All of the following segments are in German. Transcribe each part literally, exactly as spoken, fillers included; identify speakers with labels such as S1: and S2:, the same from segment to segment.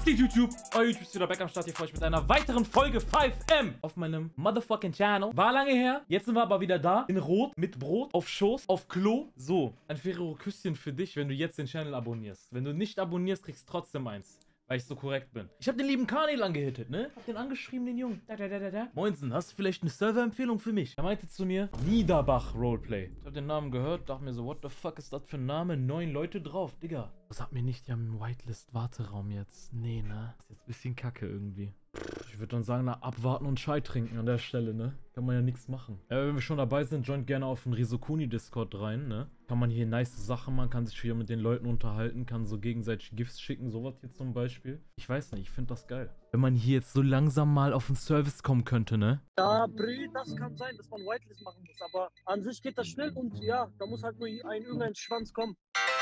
S1: Was geht, YouTube? Euer YouTube ist wieder back am Start. Hier freue ich mit einer weiteren Folge fünf M auf meinem motherfucking Channel. War lange her. Jetzt sind wir aber wieder da. In Rot, mit Brot, auf Schoß, auf Klo. So, ein Ferrero-Küsschen für dich, wenn du jetzt den Channel abonnierst. Wenn du nicht abonnierst, kriegst du trotzdem eins. Weil ich so korrekt bin. Ich habe den lieben Kanel angehittet, ne? Hab den angeschrieben, den Jungen. Da, da, da, da, da. Moinsen, hast du vielleicht eine Server-Empfehlung für mich? Er meinte zu mir, Niederbach Roleplay. Ich hab den Namen gehört, dachte mir so, what the fuck ist das für ein Name? Neun Leute drauf, Digga. Das hat mir nicht, die haben einen Whitelist-Warteraum jetzt. Nee, ne? Ist jetzt ein bisschen kacke irgendwie. Ich würde dann sagen, na, abwarten und Chai trinken an der Stelle, ne? Kann man ja nichts machen. Ja, wenn wir schon dabei sind, joint gerne auf den Risokuni-Discord rein, ne? Kann man hier nice Sachen machen, kann sich hier mit den Leuten unterhalten, kann so gegenseitig Gifts schicken, sowas hier zum Beispiel. Ich weiß nicht, ich finde das geil. Wenn man hier jetzt so langsam mal auf den Service kommen könnte, ne?
S2: Ja, Bre, das kann sein, dass man Whitelist machen muss, aber an sich geht das schnell und ja, da muss halt nur ein irgendein Schwanz kommen.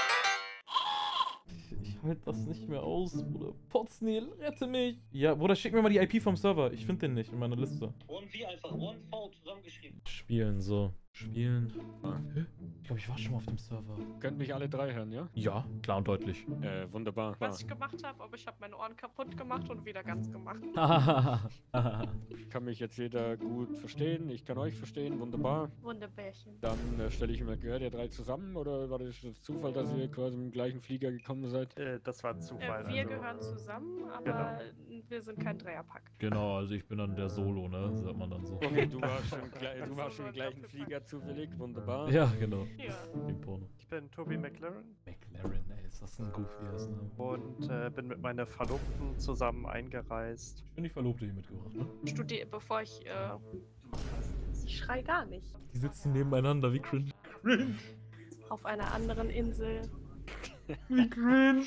S1: Ich halte das nicht mehr aus, Bruder. Potznil, rette mich. Ja, Bruder, schick mir mal die I P vom Server. Ich finde den nicht in meiner Liste.
S2: One V einfach, One V zusammengeschrieben.
S1: Spielen, so. Spielen. Ah. Ich glaube, ich war schon mal auf dem Server.
S3: Könnt mich alle drei hören, ja?
S1: Ja, klar und deutlich.
S3: Äh, wunderbar.
S4: Was ich gemacht habe, aber ich habe meine Ohren kaputt gemacht und wieder ganz gemacht.
S3: Kann mich jetzt jeder gut verstehen, ich kann euch verstehen, wunderbar.
S4: Wunderbärchen.
S3: Dann äh, stelle ich mir, gehört ihr drei zusammen oder war das Zufall, dass ihr quasi im gleichen Flieger gekommen seid?
S5: Äh, das war ein Zufall.
S4: Äh, wir
S5: also,
S4: gehören zusammen, aber wir sind kein Dreierpack.
S1: Genau, also ich bin dann der Solo, ne? Sagt man dann so.
S3: Okay, du warst schon, du warst schon im gleichen Flieger zufällig, wunderbar.
S1: Ja, genau.
S4: Ja.
S1: Im Porno.
S5: Ich bin Toby McLaren
S1: McLaren, ey, ist das ein goofies Name?
S5: und äh, bin mit meiner Verlobten zusammen eingereist.
S1: Ich bin die Verlobte hier mitgebracht, ne?
S4: Studier, bevor ich, äh, ich schrei gar nicht.
S1: Die sitzen nebeneinander, wie cringe. Cringe.
S4: Auf einer anderen Insel.
S1: Wie cringe.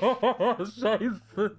S1: Scheiße.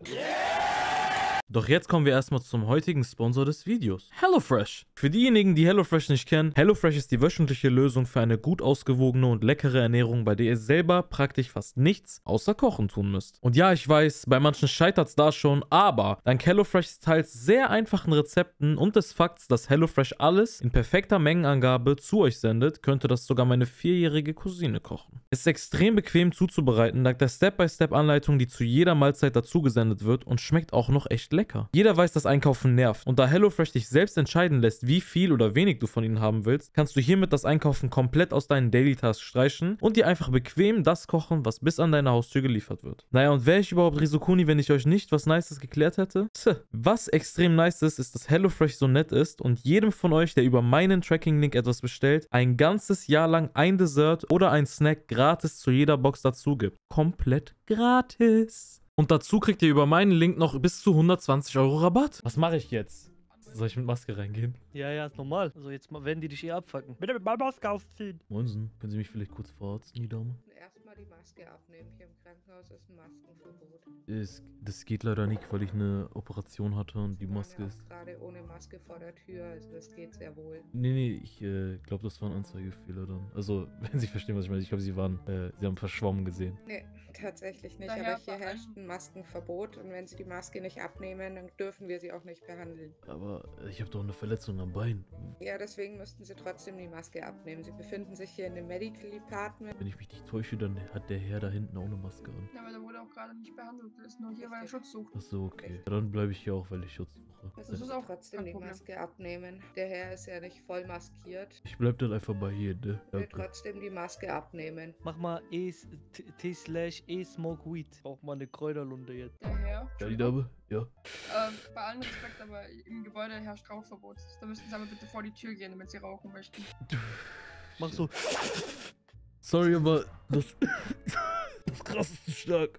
S1: Doch jetzt kommen wir erstmal zum heutigen Sponsor des Videos. HelloFresh. Für diejenigen, die HelloFresh nicht kennen, HelloFresh ist die wöchentliche Lösung für eine gut ausgewogene und leckere Ernährung, bei der ihr selber praktisch fast nichts außer kochen tun müsst. Und ja, ich weiß, bei manchen scheitert es da schon, aber dank HelloFreshs teils sehr einfachen Rezepten und des Fakts, dass HelloFresh alles in perfekter Mengenangabe zu euch sendet, könnte das sogar meine vierjährige Cousine kochen. Es ist extrem bequem zuzubereiten, dank der Step-by-Step-Anleitung, die zu jeder Mahlzeit dazu gesendet wird und schmeckt auch noch echt lecker. Jeder weiß, dass Einkaufen nervt. Und da HelloFresh dich selbst entscheiden lässt, wie viel oder wenig du von ihnen haben willst, kannst du hiermit das Einkaufen komplett aus deinen Daily Tasks streichen und dir einfach bequem das kochen, was bis an deine Haustür geliefert wird. Naja, und wäre ich überhaupt Risokuni, wenn ich euch nicht was Nices geklärt hätte? Tch. Was extrem nice ist, ist, dass HelloFresh so nett ist und jedem von euch, der über meinen Tracking-Link etwas bestellt, ein ganzes Jahr lang ein Dessert oder ein Snack gratis zu jeder Box dazu gibt. Komplett gratis. Und dazu kriegt ihr über meinen Link noch bis zu hundertzwanzig Euro Rabatt. Was mache ich jetzt? Soll ich mit Maske reingehen?
S2: Ja, ja, ist normal. Also jetzt werden die dich eh abfacken. Bitte mit meiner Maske ausziehen.
S1: Moinsen, können Sie mich vielleicht kurz verarzten, die Dame?
S6: Erstmal die Maske abnehmen. Hier im Krankenhaus ist ein Maskenverbot.
S1: Es, das geht leider nicht, weil ich eine Operation hatte und die
S6: Wir waren
S1: Maske
S6: ja auch
S1: ist...
S6: gerade ohne Maske vor der Tür, also das geht sehr wohl.
S1: Nee, nee, ich äh, glaube, das war ein Anzeigefehler dann. Also, wenn Sie verstehen, was ich meine. Ich glaube, Sie waren... Äh, Sie haben verschwommen gesehen.
S6: Nee, tatsächlich nicht.
S4: Daher
S6: Aber hier herrscht ein Maskenverbot und wenn Sie die Maske nicht abnehmen, dann dürfen wir sie auch nicht behandeln.
S1: Aber äh, ich habe doch eine Verletzung am Bein.
S6: Ja, deswegen müssten Sie trotzdem die Maske abnehmen. Sie befinden sich hier in dem Medical Department.
S1: Wenn ich mich nicht täusche, dann hat der Herr da hinten auch eine Maske an.
S7: Ja, aber der wurde auch gerade nicht behandelt. Der ist nur hier, weil er Schutz sucht.
S1: Ach so, okay. Ja, dann bleibe ich hier auch, weil ich Schutz suche.
S6: Also
S7: Das
S6: Sie
S7: ist auch
S6: trotzdem
S7: kein
S6: die
S7: Problem.
S6: Maske abnehmen. Der Herr ist ja nicht voll maskiert.
S1: Ich bleib dann einfach bei hier, ne?
S6: Ich will
S1: Okay.
S6: trotzdem die Maske abnehmen.
S2: Mach mal E T slash E smoke weed. Braucht mal eine Kräuterlunde jetzt.
S7: Der Herr.
S1: Ja, die Dame? Ja.
S7: Ähm, bei allem Respekt, aber im Gebäude herrscht Rauchverbot. Da müssten Sie aber bitte vor die Tür gehen, wenn Sie rauchen möchten.
S2: Mach so.
S1: Sorry, aber das... das krass ist zu stark.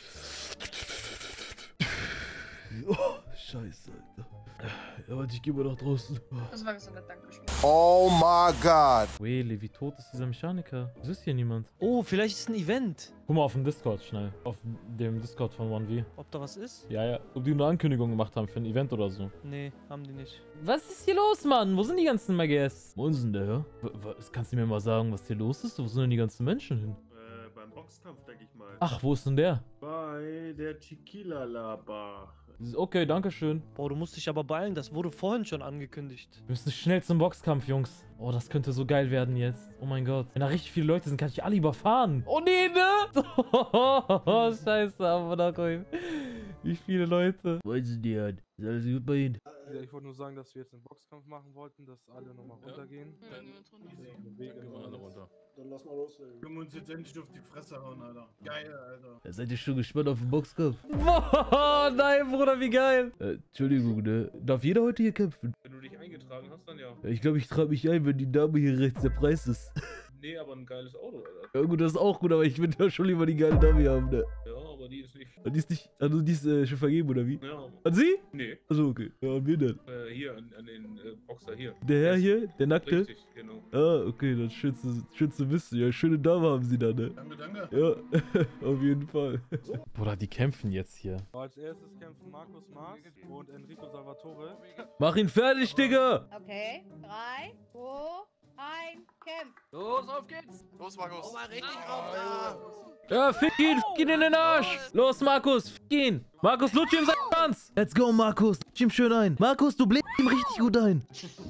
S1: Oh, scheiße, Alter. Ja, warte, ich gehe mal nach draußen.
S7: Das wäre so nett, Dankeschön.
S8: Oh my god.
S1: Wele, wie tot ist dieser Mechaniker? Es ist hier niemand.
S2: Oh, vielleicht ist ein Event.
S1: Guck mal auf dem Discord schnell. Auf dem Discord von one V.
S2: Ob da was ist?
S1: Ja, ja. Ob die eine Ankündigung gemacht haben für ein Event oder so.
S2: Nee, haben die nicht.
S1: Was ist hier los, Mann? Wo sind die ganzen Magis? Wo ist denn der, ja? Was, kannst du mir mal sagen, was hier los ist? Wo sind denn die ganzen Menschen hin?
S9: Äh, beim Boxkampf, denke ich mal.
S1: Ach, wo ist denn der?
S9: Bei der Tequila-Bar.
S1: Okay, danke schön.
S2: Boah, du musst dich aber beeilen. Das wurde vorhin schon angekündigt.
S1: Wir müssen schnell zum Boxkampf, Jungs. Oh, das könnte so geil werden jetzt. Oh mein Gott. Wenn da richtig viele Leute sind, kann ich alle überfahren. Oh nee, ne? Oh, scheiße, aber da rein. Wie viele Leute?
S10: Wo ist die an? Ist alles gut bei Ihnen?
S11: Ja, ich wollte nur sagen, dass wir jetzt einen Boxkampf machen wollten, dass alle nochmal runtergehen.
S7: Ja, niemand
S11: Wege mal alle runter.
S9: Dann lass mal loslegen. Können wir uns jetzt endlich auf die Fresse hauen, Alter. Geil, Alter.
S10: Da seid ihr schon gespannt auf den Boxkampf?
S1: Boah, nein, Bruder, wie geil.
S10: Äh, Entschuldigung, ne? Darf jeder heute hier kämpfen?
S12: Wenn du dich eingetragen hast, dann ja.
S10: Ja, ich glaube, ich trage mich ein, wenn die Dame hier rechts der Preis ist.
S12: Nee, aber ein geiles Auto, Alter.
S10: Ja gut, das ist auch gut, aber ich will ja schon lieber die geile Dame hier haben, ne?
S12: Ja, aber die ist nicht.
S10: Die ist nicht, also die ist äh, schon vergeben, oder wie?
S12: Ja.
S10: An Sie?
S12: Nee.
S10: Also okay. Ja, an wen denn?
S12: Äh, hier, an, an den äh, Boxer hier.
S10: Der Herr hier? Der Nackte?
S12: Richtig, genau.
S10: Ah, okay, das schön zu, schön zu wissen. Ja, schöne Dame haben Sie da, ne?
S9: Danke, danke.
S10: Ja, auf jeden Fall.
S1: Bruder, die kämpfen jetzt hier.
S11: Als erstes kämpfen Markus Maas und Enrico Salvatore.
S10: Mach ihn fertig, Digga!
S13: Okay, drei, zwei, ein, kämpf!
S3: Los, auf geht's!
S5: Los, Markus.
S3: Oh, mal richtig drauf da!
S1: Ja, fick ihn, fick ihn in den Arsch. Los, Markus, fick ihn. Markus, lutsch ihm seinen Tanz.
S10: Let's go, Markus! Lutsch ihm schön ein! Markus, du bläst ihm richtig gut ein!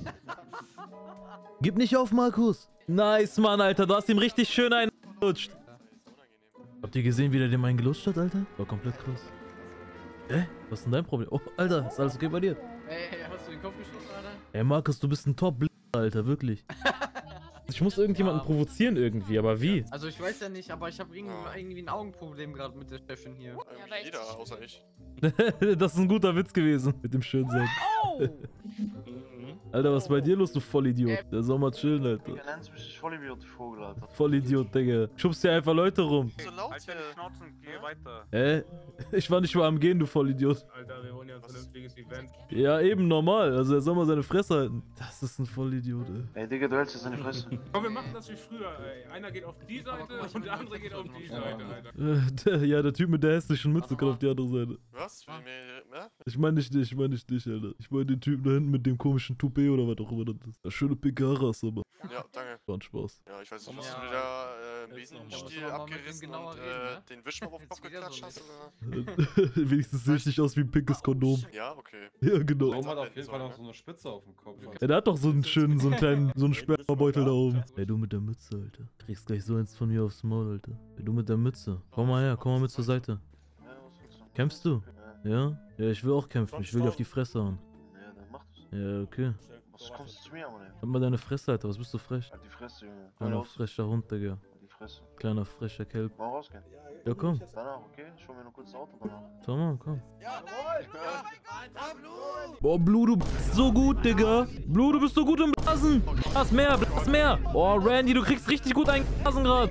S10: Gib nicht auf, Markus!
S1: Nice, Mann, Alter. Du hast ihm richtig schön eingelutscht.
S10: Habt ihr gesehen, wie der dem einen gelutscht hat, Alter? War komplett krass. Hä? Was ist denn dein Problem? Oh, Alter, ist alles okay bei dir?
S3: Ey, hast du den Kopf geschossen, Alter?
S10: Ey, Markus, du bist ein top Alter, wirklich.
S1: Ich muss irgendjemanden provozieren irgendwie, aber wie?
S3: Also ich weiß ja nicht, aber ich habe irgendwie, irgendwie ein Augenproblem gerade mit der Chefin hier.
S5: Ja, jeder, außer ich.
S1: Das ist ein guter Witz gewesen. Mit dem Schönsein.
S3: Oh!
S10: Alter, was ist bei dir los, du Vollidiot? Der soll mal chillen, Alter.
S14: Du nennst mich Vollidiot, Vogel, Alter.
S1: Vollidiot, Digga. Schubst dir einfach Leute rum.
S5: So laut halt deine Schnauze und geh weiter.
S1: Hä? Ich war nicht mal am Gehen, du Vollidiot.
S12: Alter, wir wollen ja ein vernünftiges Event.
S1: Ja, eben normal. Also er soll mal seine Fresse halten. Das ist ein Vollidiot, ey.
S14: Ey, Digga, du hältst jetzt seine Fresse.
S12: Komm, wir machen das wie früher, ey. Einer geht auf die Seite und der andere geht auf die Seite, Alter.
S1: Ja, der Typ mit der hässlichen Mütze kann auf die andere Seite.
S5: Was? Wie mir, ne?
S1: Ich meine nicht dich, ich meine nicht dich, Alter. Ich meine den Typen da hinten mit dem komischen Toupet oder was auch immer das ist. Das schöne Picaras, aber.
S5: Ja, danke.
S1: War ein Spaß.
S5: Ja, ich weiß nicht, hast du dir da äh, einen Besenstiel abgerissen und äh, den Wischmopp auf den Kopf geklatscht hast, oder?
S1: Wenigstens sehe ich nicht aus wie ein pinkes Kondom.
S5: Ja, okay.
S1: Ja, genau.
S15: Warum hat auf jeden Fall noch so eine Spitze auf dem Kopf?
S1: Ja, der hat doch so einen schönen, so einen kleinen, so einen Spermabeutel da oben. Ey, du mit der Mütze, Alter. Kriegst gleich so eins von mir aufs Maul, Alter. Ey, du mit der Mütze. Komm mal her, komm mal mit zur Seite. Kämpfst du? Ja? Ja, ich will auch kämpfen. Ich will dir auf die Fresse hauen.
S14: Ja, dann mach das.
S1: Ja, okay.
S14: Was kommst du zu mir, Mann?
S1: Halt mal deine Fresse, Alter. Was bist du frech?
S14: Halt die Fresse, Junge.
S1: Kleiner frecher Hund, Digga.
S14: Halt die Fresse.
S1: Kleiner frecher Kelp.
S14: Mal rausgehen.
S1: Ja, komm.
S14: Danach, okay? Schau mir nur kurz das Auto danach.
S1: Schau mal, komm.
S3: Ja, Blue!
S1: Boah, Blue, du bist so gut, Digga. Blue, du bist so gut im Blasen. Blas mehr, blas mehr. Boah, Randy, du kriegst richtig gut einen Blasen gerade.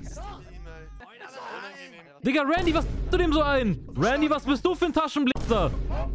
S1: Digga, Randy, was bist du dem so ein? Randy, was bist du für ein Taschenbläser?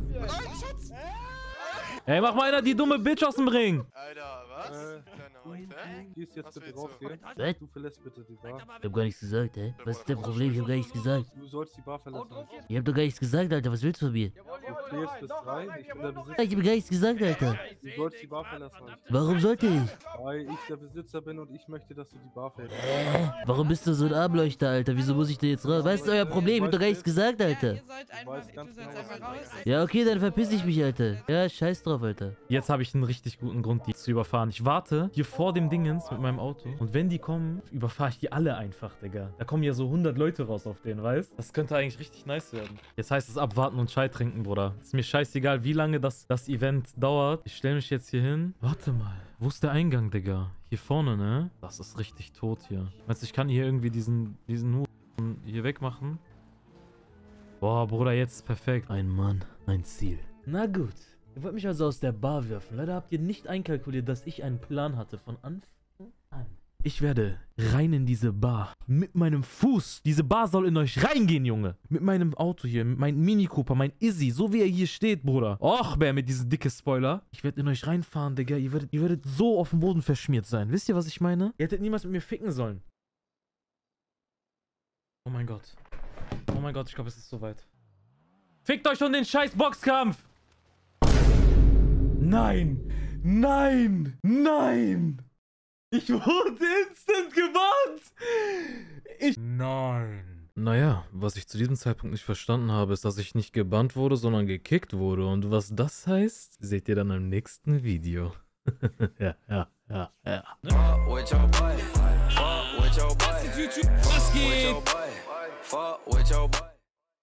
S1: Ey, mach mal einer die dumme Bitch aus dem Ring.
S5: Alter, was?
S11: Gehst jetzt bitte rausgehen.
S10: Was?
S11: Du verlässt bitte die Bar.
S10: Ich hab gar nichts gesagt, hä? Was ist dein Problem? Ich hab gar nichts gesagt.
S11: Du sollst die Bar verlassen.
S10: Ich hab doch gar nichts gesagt, Alter. Was willst du von mir?
S11: Du zählst bis drei. Ich bin der Besitzer.
S10: Ich hab gar nichts gesagt, Alter.
S11: Du sollst die Bar verlassen.
S10: Warum sollte ich?
S11: Weil ich der Besitzer bin und ich möchte, dass du die Bar verlässt.
S10: Warum bist du so ein Armleuchter, Alter? Wieso muss ich denn jetzt raus? Was ist euer Problem? Ich hab doch gar nichts gesagt, Alter. Ja, okay, dann verpiss ich mich, Alter. Ja, scheiß drauf, Alter.
S1: Jetzt habe ich einen richtig guten Grund, die zu überfahren. Ich warte hier vor dem Dingens mit meinem Auto. Und wenn die kommen, überfahre ich die alle einfach, Digga. Da kommen ja so hundert Leute raus auf den, weißt? Das könnte eigentlich richtig nice werden. Jetzt heißt es abwarten und Chai trinken, Bruder. Ist mir scheißegal, wie lange das, das Event dauert. Ich stelle mich jetzt hier hin. Warte mal. Wo ist der Eingang, Digga? Hier vorne, ne? Das ist richtig tot hier. Meinst du, ich kann hier irgendwie diesen, diesen Hu hier wegmachen? Boah, Bruder, jetzt ist perfekt.
S10: Ein Mann, ein Ziel. Na gut. Ihr wollt mich also aus der Bar werfen. Leider habt ihr nicht einkalkuliert, dass ich einen Plan hatte von Anfang an.
S1: Ich werde rein in diese Bar. Mit meinem Fuß. Diese Bar soll in euch reingehen, Junge. Mit meinem Auto hier. Mit meinem Mini Cooper. Mein Izzy. So wie er hier steht, Bruder. Och, Bär, mit diesem dicke Spoiler. Ich werde in euch reinfahren, Digga. Ihr werdet, ihr werdet so auf dem Boden verschmiert sein. Wisst ihr, was ich meine? Ihr hättet niemals mit mir ficken sollen. Oh mein Gott. Oh mein Gott, ich glaube, es ist soweit. Fickt euch um den scheiß Boxkampf! Nein! Nein! Nein! Ich wurde instant gebannt! Ich... Nein. Naja, was ich zu diesem Zeitpunkt nicht verstanden habe, ist, dass ich nicht gebannt wurde, sondern gekickt wurde. Und was das heißt, seht ihr dann im nächsten Video. Ja, ja, ja, ja.
S16: Was geht? fuck with your boy.